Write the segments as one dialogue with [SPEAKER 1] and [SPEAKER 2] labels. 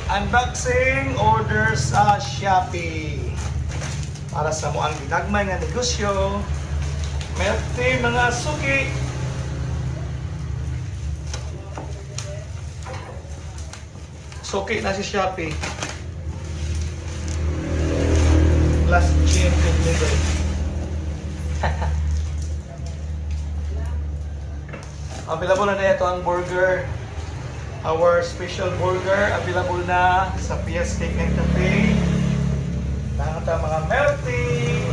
[SPEAKER 1] Unboxing order sa Shopee para sa mo ang ginagmay nga negosyo. Merti mga suki. Suki na si Shopee. Plus gin and liver. Available na ito ang burger. Our special burger available na sa PS Cake and Cafe. Nakata mga melting.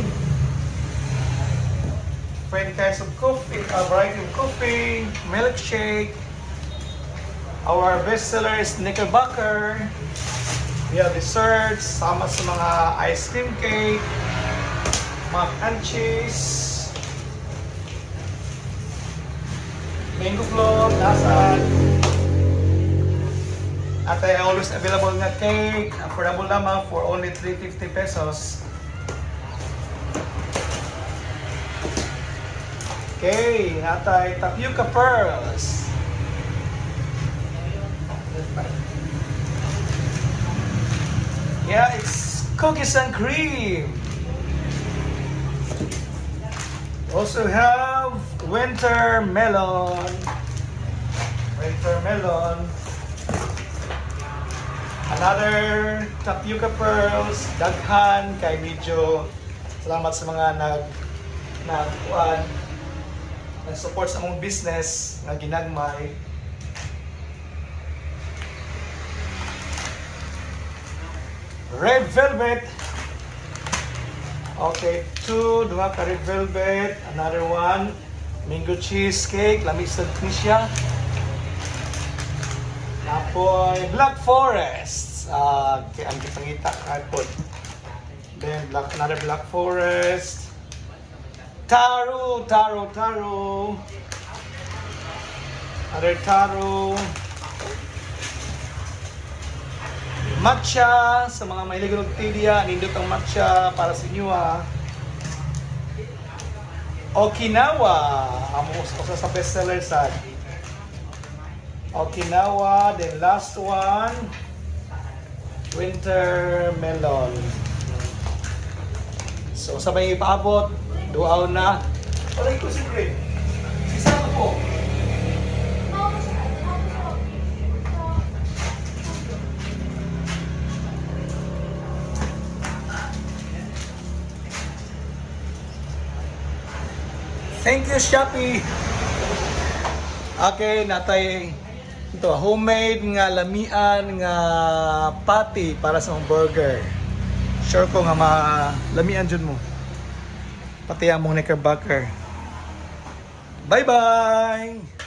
[SPEAKER 1] 20 kinds of coffee, a variety of coffee, milkshake. Our best seller is Knickerbocker. We have desserts, sama sa mga ice cream cake, mac and cheese, mango float, nasaan. At ay always available nga cake, affordable lamang for only 350 pesos. Okay, natay tapioca pearls. Yeah, it's cookies and cream. Also have winter melon. Winter melon. Another tapioca pearls. Daghan kay medyo salamat sa mga nag-support sa mong business nga ginagmay. Red velvet. Okay, duha ka red velvet. Another one, mango cheesecake. Lamisad ni siya. Apoy Black Forest. Ang gipangita kapod. Then another Black Forest. Taro. Another taro. Matcha sa mga may ligog tidia, nindot ang matcha para sa inyo ha. Okinawa, amo usa sa bestseller sad. Okinawa, then last one, winter melon. So sabay ipaabot, duaw na. Alay ko si Greg. Sisa ko. Thank you, Shopee. Okay, natay ito homemade nga lamian nga patty para sa mong burger. Sure ko nga malamian jud mo. Pati among Knickerbocker. Bye-bye.